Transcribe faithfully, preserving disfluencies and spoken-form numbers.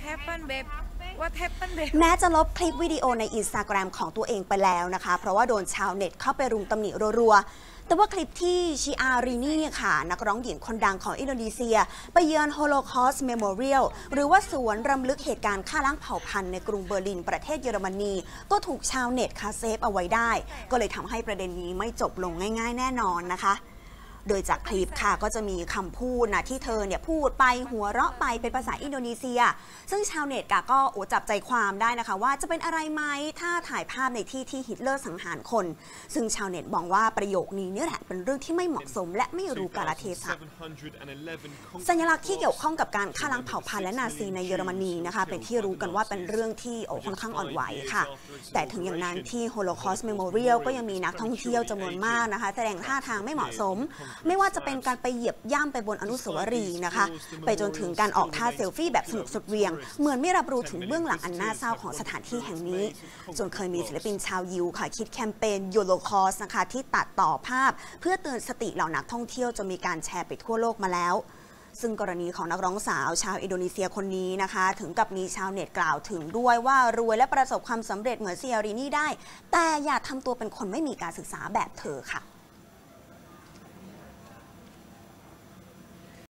happened babe What happened babe แม้จะลบคลิปวิดีโอใน Instagram ของตัวเองไปแล้วนะคะเพราะว่าโดนชาวเน็ตเข้าไปรุมตำหนิรัวๆแต่ว่าคลิปที่ชิอารีนีค่ะนักร้องหญิงคนดังของอินโดนีเซียไปเยือน Holocaust Memorial หรือว่าสวนรำลึกเหตุการณ์ฆ่าล้างเผ่าพันธุ์ในกรุงเบอร์ลินประเทศเยอรมนีก็ถูกชาวเน็ตค่ะเซฟเอาไว้ได้ก็เลยทำให้ประเด็นนี้ไม่จบลงง่ายๆแน่นอนนะคะโดยจากคลิปค่ะก็จะมีคำพูดนะที่เธอเนี่ยพูดไปหัวเราะไปเป็นภาษาอินโดนีเซียซึ่งชาวเน็ตก็โอ้จับใจความได้นะคะว่าจะเป็นอะไรไหมถ้าถ่ายภาพในที่ที่ฮิตเลอร์สังหารคนซึ่งชาวเน็ตมองว่าประโยคนี้นี่แหละเป็นเรื่องที่ไม่เหมาะสมและไม่รู้กาลเทศะสัญลักษณ์ที่เกี่ยวข้องกับการฆ่าล้างเผ่าพันธุ์และนาซีในเยอรมนีนะคะเป็นที่รู้กันว่าเป็นเรื่องที่โอ้ค่อนข้างอ่อนไหวค่ะแต่ถึงอย่างนั้นที่ Holocaust Memorial ก็ยังมีนักท่องเที่ยวจำนวนมากนะคะแสดงท่าทางไม่เหมาะสมไม่ว่าจะเป็นการไปเหยียบย่ำไปบนอนุสาวรีย์นะคะไปจนถึงการออกท่าเซลฟี่แบบสนุกสุดเวียงเหมือนไม่รับรู้ถึงเบื้องหลังอันน่าเศร้าของสถานที่แห่งนี้จนเคยมีศิลปินชาวยิวค่ะคิดแคมเปญ Holocaust นะคะที่ตัดต่อภาพเพื่อเตือนสติเหล่านักท่องเที่ยวจนมีการแชร์ไปทั่วโลกมาแล้วซึ่งกรณีของนักร้องสาวชาวอินโดนีเซียคนนี้นะคะถึงกับมีชาวเน็ตกล่าวถึงด้วยว่ารวยและประสบความสำเร็จเหมือนเซียรีนี่ได้แต่อย่าทำตัวเป็นคนไม่มีการศึกษาแบบเธอค่ะ